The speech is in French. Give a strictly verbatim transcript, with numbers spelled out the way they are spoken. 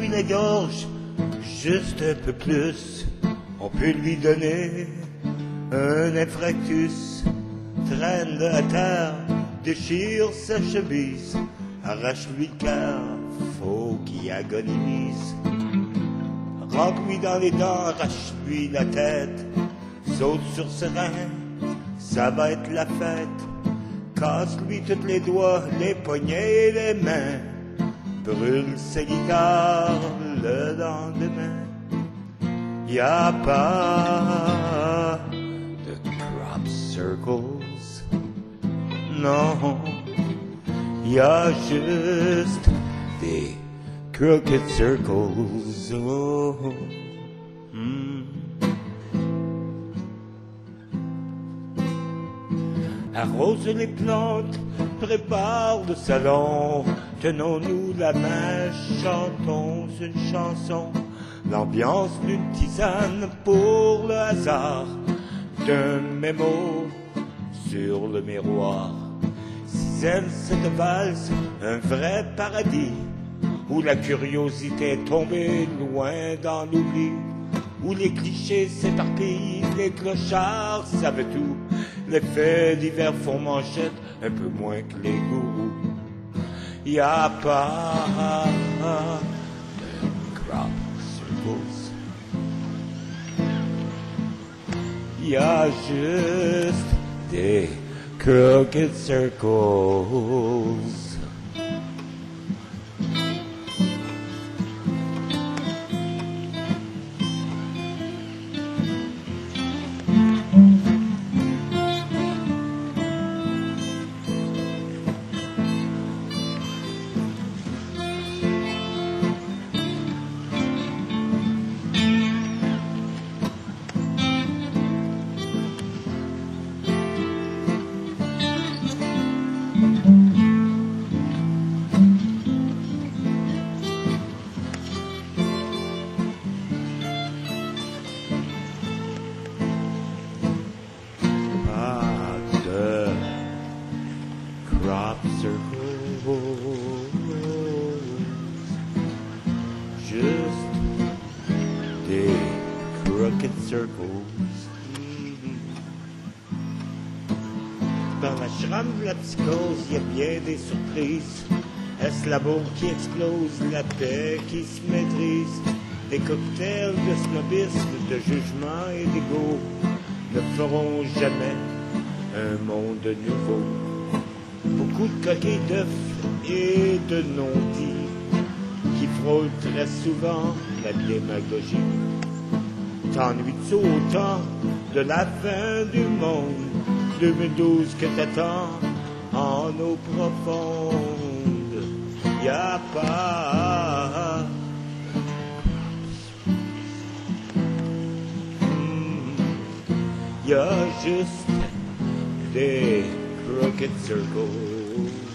lui la gorge juste un peu plus, on peut lui donner un infarctus. Traîne à terre, déchire sa chemise, arrache-lui le cœur, faut qu'il agonise. Rentre-lui dans les dents, arrache-lui la tête, saute sur ses reins, ça va être la fête. Casse-lui tous les doigts, les poignets et les mains, brûle ses guitares le lendemain. Y a pas de crop circles, non, y a juste des crooked circles. Oh, mm. Arrose les plantes, prépare le salon, tenons-nous la main, chantons une chanson. L'ambiance d'une tisane pour le hasard d'un mémo sur le miroir. Si aiment cette valse, un vrai paradis, où la curiosité est tombée loin dans l'oubli, où les clichés s'éparpillent, les clochards savent tout, les faits divers font manchette un peu moins que les gourous. Y a pas de crop circles, y a juste des crooked circles. Crop circles, just des crooked circles. Dans la charame de la psychose, y a bien des surprises. Est-ce l'amour qui explose, la paix qui se maîtrise? Des cocktails de snobisme, de jugement et d'ego ne feront jamais un monde nouveau. Beaucoup de coquilles d'œufs et de non-dits qui frôlent très souvent la démagogie. T'ennuies-tu autant de la fin du monde deux mille douze que t'attends en eau profonde? Y a pas y a juste des crooked circles.